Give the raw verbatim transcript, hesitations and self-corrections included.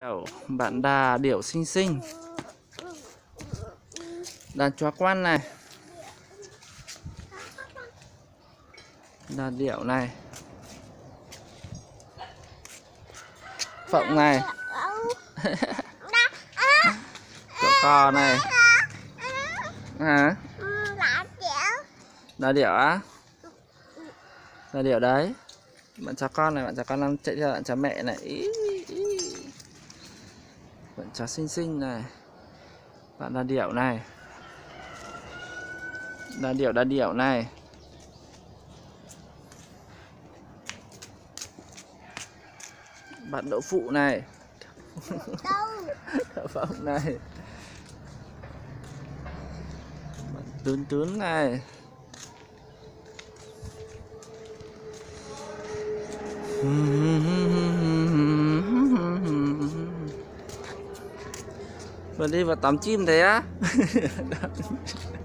Bạn đà điểu xinh xinh. Đàn chó quan này. Đàn điểu này. Phộng này. Chó cò này. Hả? Đà điểu á? Đà điểu đấy. Bạn chó con này, bạn chó con đang chạy theo bạn chó mẹ này. Ý, ý. Bạn chó xinh xinh này. Bạn đà điểu này. Đà điểu đà điểu này. Bạn đậu phụ này. Đậu phộng này. Bạn tướn tướn này. Bạn đi vào tắm chim thế á?